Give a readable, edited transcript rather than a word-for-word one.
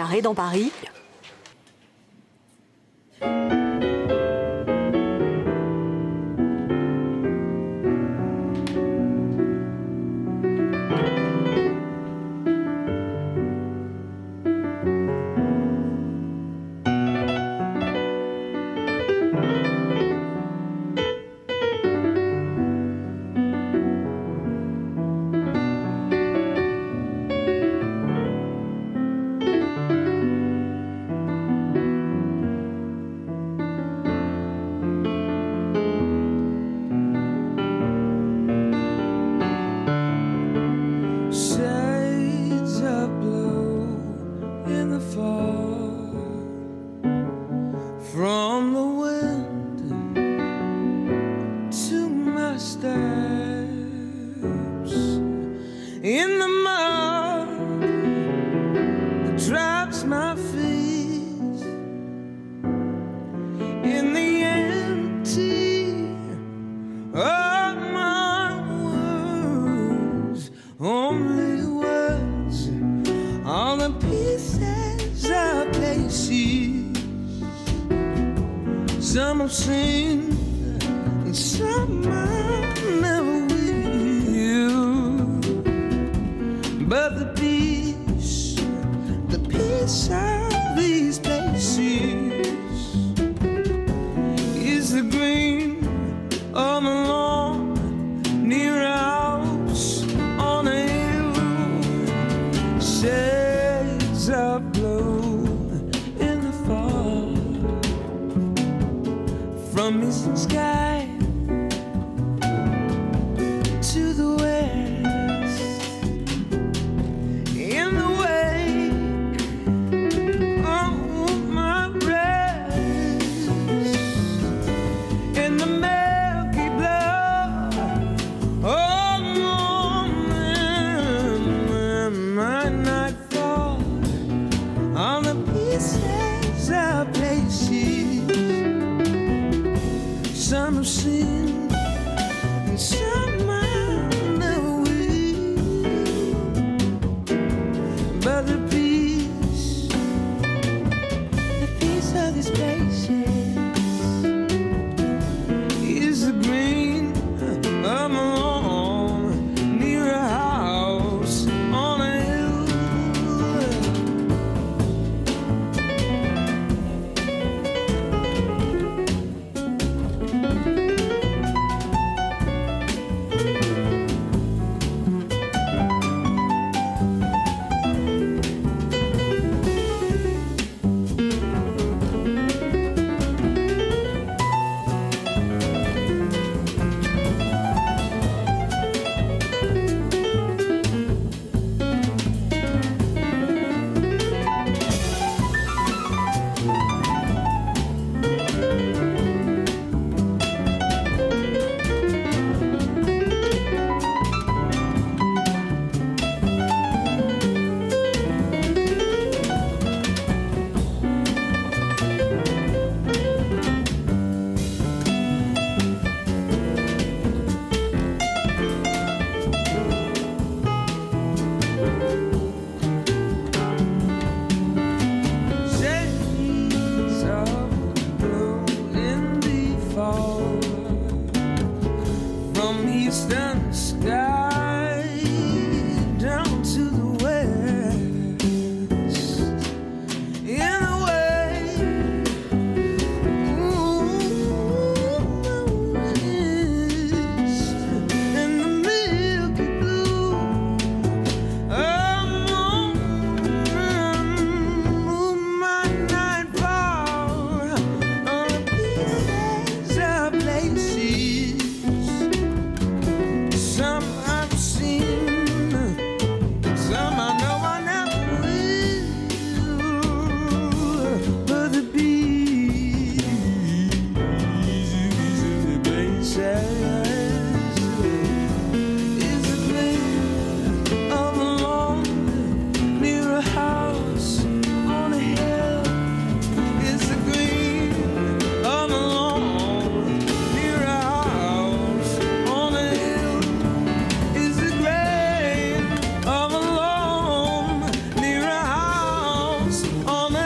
Marais dans Paris. From the wind to my steps in the mud that traps my feet in the empty of my words. Only words on the pieces of places. Some I've seen and some I never will. But the peace of these places is the green of the lawn near a house on a hill. Shades of blue in the fall from eastern sky to the west, in the wake of my breath, in the milky blood of morning, my nightfall on the pieces of places. Some have seen and some I never will. But the peace of these places is the green of a lawn near a house on a hill. on